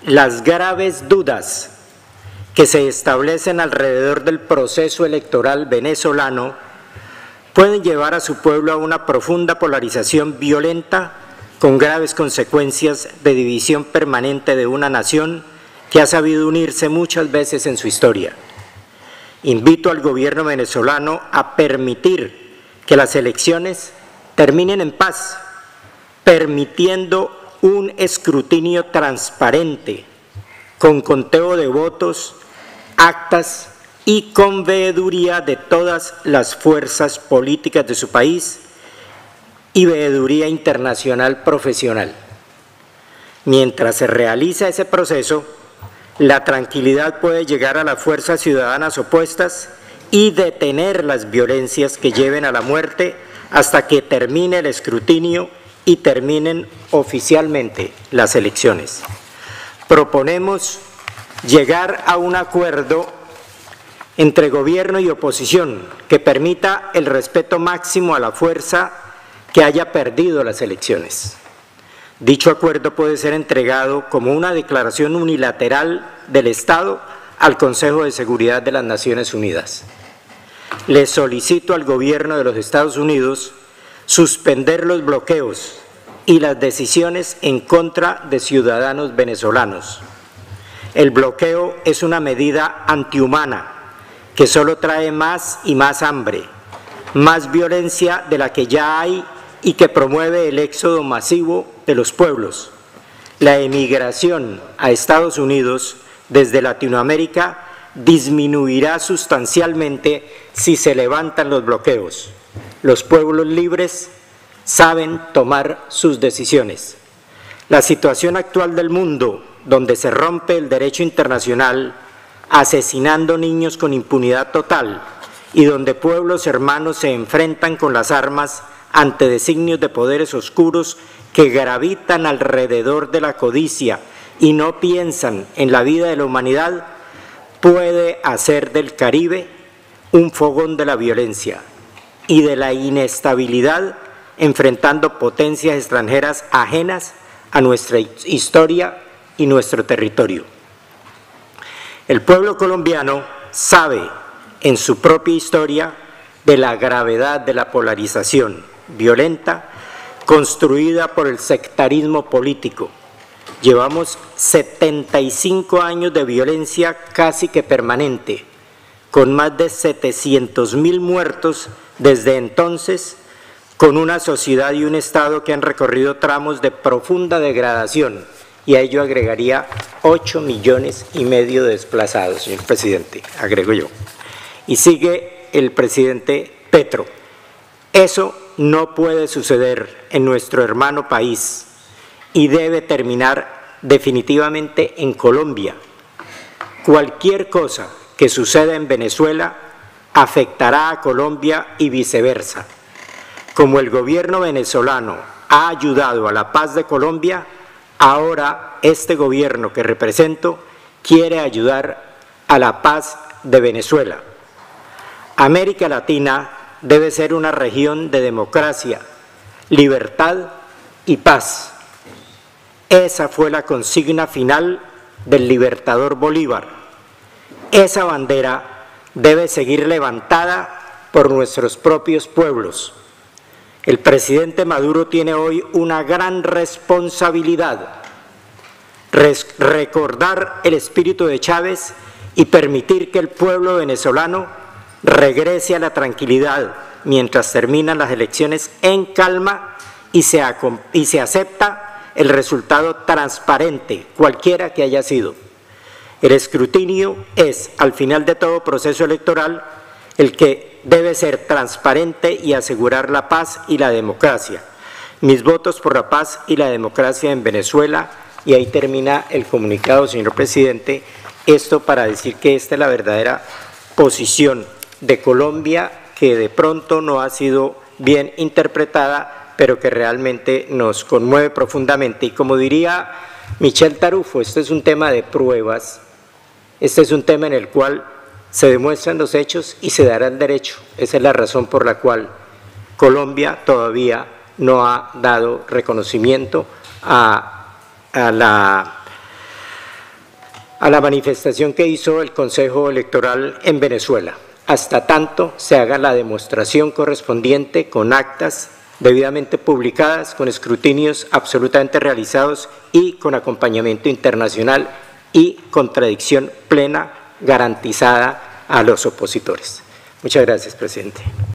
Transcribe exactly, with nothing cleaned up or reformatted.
las graves dudas que se establecen alrededor del proceso electoral venezolano pueden llevar a su pueblo a una profunda polarización violenta con graves consecuencias de división permanente de una nación que ha sabido unirse muchas veces en su historia. Invito al gobierno venezolano a permitir que las elecciones terminen en paz, permitiendo un escrutinio transparente, con conteo de votos, actas y con veeduría de todas las fuerzas políticas de su país y veeduría internacional profesional. Mientras se realiza ese proceso, la tranquilidad puede llegar a las fuerzas ciudadanas opuestas y detener las violencias que lleven a la muerte hasta que termine el escrutinio y terminen oficialmente las elecciones. Proponemos llegar a un acuerdo entre gobierno y oposición que permita el respeto máximo a la fuerza que haya perdido las elecciones. Dicho acuerdo puede ser entregado como una declaración unilateral del Estado al Consejo de Seguridad de las Naciones Unidas. Le solicito al gobierno de los Estados Unidos suspender los bloqueos y las decisiones en contra de ciudadanos venezolanos. El bloqueo es una medida antihumana que solo trae más y más hambre, más violencia de la que ya hay y que promueve el éxodo masivo de los pueblos. La emigración a Estados Unidos desde Latinoamérica disminuirá sustancialmente si se levantan los bloqueos. Los pueblos libres saben tomar sus decisiones. La situación actual del mundo, donde se rompe el derecho internacional, asesinando niños con impunidad total, y donde pueblos hermanos se enfrentan con las armas ante designios de poderes oscuros que gravitan alrededor de la codicia y no piensan en la vida de la humanidad, puede hacer del Caribe un fogón de la violencia y de la inestabilidad, enfrentando potencias extranjeras ajenas a nuestra historia y nuestro territorio. El pueblo colombiano sabe en su propia historia de la gravedad de la polarización violenta construida por el sectarismo político. Llevamos setenta y cinco años de violencia casi que permanente, con más de setecientos mil muertos desde entonces, con una sociedad y un Estado que han recorrido tramos de profunda degradación, y a ello agregaría ocho millones y medio de desplazados, señor presidente, agrego yo. Y sigue el presidente Petro. Eso no puede suceder en nuestro hermano país y debe terminar definitivamente en Colombia. Cualquier cosa que suceda en Venezuela afectará a Colombia y viceversa. Como el gobierno venezolano ha ayudado a la paz de Colombia, ahora este gobierno que represento quiere ayudar a la paz de Venezuela. América Latina debe ser una región de democracia, libertad y paz. Esa fue la consigna final del libertador Bolívar. Esa bandera debe seguir levantada por nuestros propios pueblos. El presidente Maduro tiene hoy una gran responsabilidad: recordar el espíritu de Chávez y permitir que el pueblo venezolano regrese a la tranquilidad mientras terminan las elecciones en calma y se, y se acepta el resultado transparente, cualquiera que haya sido. El escrutinio es, al final de todo proceso electoral, el que debe ser transparente y asegurar la paz y la democracia. Mis votos por la paz y la democracia en Venezuela. Y ahí termina el comunicado, señor presidente. Esto para decir que esta es la verdadera posición de Colombia, que de pronto no ha sido bien interpretada, pero que realmente nos conmueve profundamente. Y como diría Michel Tarufo, este es un tema de pruebas, este es un tema en el cual se demuestran los hechos y se dará el derecho. Esa es la razón por la cual Colombia todavía no ha dado reconocimiento a, a la a la manifestación que hizo el Consejo Electoral en Venezuela, hasta tanto se haga la demostración correspondiente con actas debidamente publicadas, con escrutinios absolutamente realizados y con acompañamiento internacional y contradicción plena garantizada a los opositores. Muchas gracias, presidente.